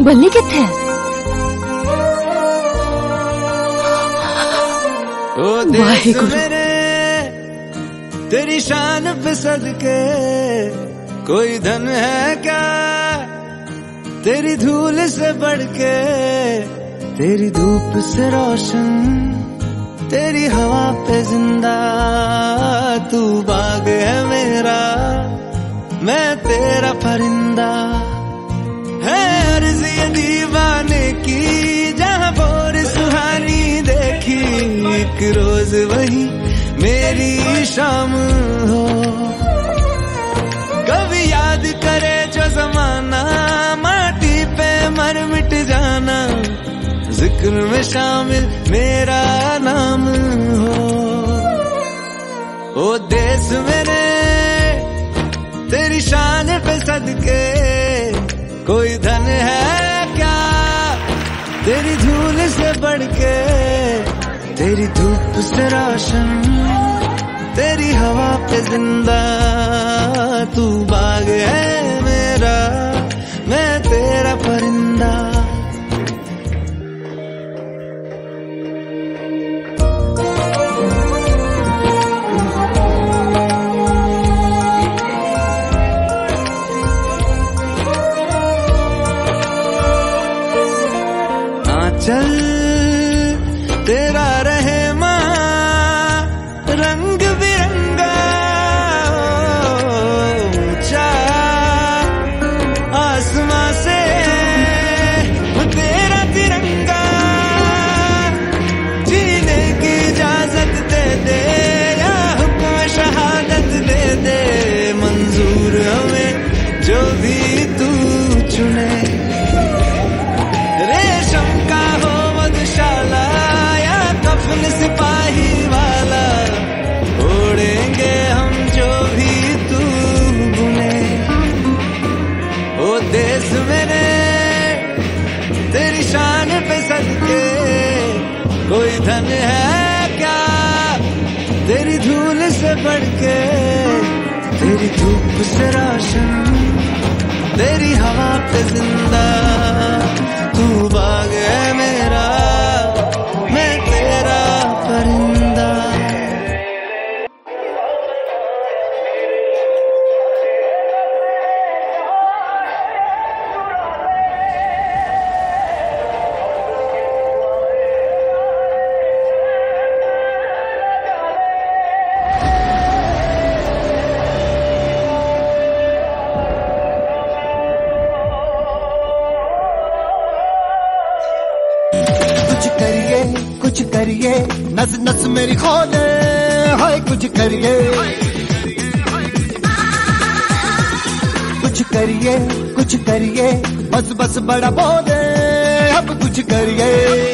बल्ली कित्थे? वाहेगुरु। तेरी शान पे सदके कोई धन है क्या, तेरी धूल से बढ़ के, तेरी धूप से रोशन, तेरी हवा पे जिंदा। तू बाग है मेरा, मैं तेरा परिंदा। है अर्ज़ ये दीवाने की, जहाँ बोर सुहानी देखी, एक रोज वही मेरी शाम हो। कभी याद करे जो जमाना, माटी पे मर मिट जाना, जिक्र में शामिल मेरा नाम हो। ओ देश मेरे तेरी शान पे सदके कोई धन है क्या, तेरी धूल से बढ़ के, तेरी धूप से रोशन, तेरी हवा पे जिंदा। तू बाग है मेरा, मैं तेरा परिंदा। चल तेरा रहे माँ रंग बिरंगा, ऊंचा आसमां से तेरा तिरंगा। जीने की इजाजत दे दे या हुक्म शहादत दे दे, मंजूर हमें जो भी तू चुने। रेशम का हो मधुशाला या कफन सिपाही वाला, ओढ़ेंगे हम जो भी तू बुने। ओ देश मेरे तेरी शान पे सदके कोई धन है क्या, तेरी धूल से बढ़ के, तेरी धूप से रोशन, तेरी हवा पे जिंदा। तू बाग है मेरा, मैं तेरा परिंदा। कुछ करिए, नस नस मेरी खोले, हाय कुछ करिए। कुछ करिए, बस बस बड़ा बोले, अब कुछ करिए।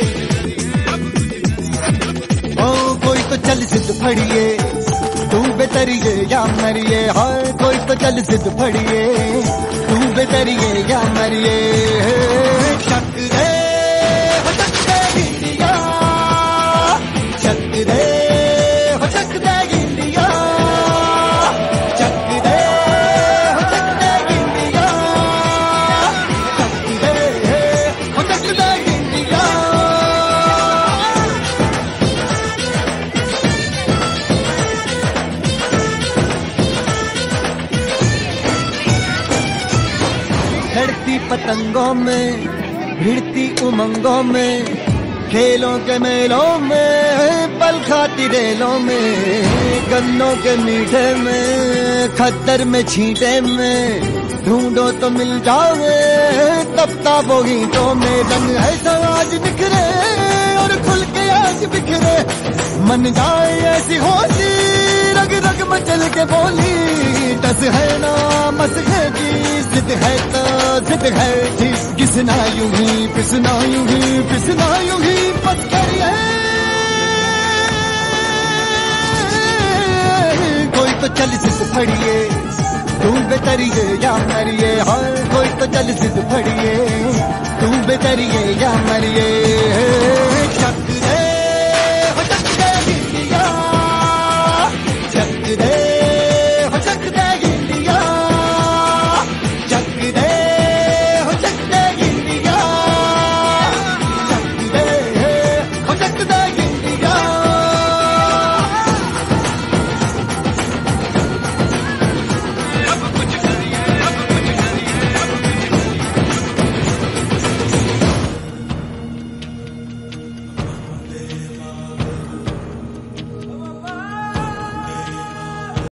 ओ कोई तो चल जिद फड़िए, तू बेतरिए या मरिए, हाय कोई तो चल जिद फड़िए, तू बेतरिए या मरिए। शक रे पतंगों में, भिड़ती उमंगों में, खेलों के मेलों में, पल खाती रेलों में, गन्नों के मीठे में, खद्दर में छींटे में, ढूंढो तो मिल जाओगे तब वो ईंटों में। रंग है समाज बिखरे और खुल के आज बिखरे, मन जाए ऐसी होशी, रग रग मचल के बोली। टस है ना मस है जी, जिद है तो जिद है जी, किसना यूं ही पिसना यूं ही पिसना यूं ही बस करिए। कोई तो चल जिद फड़िए, तू बेतरिए या मरिए, हर कोई तो चल जिद फड़िए, तू बेतरिए या मरिए।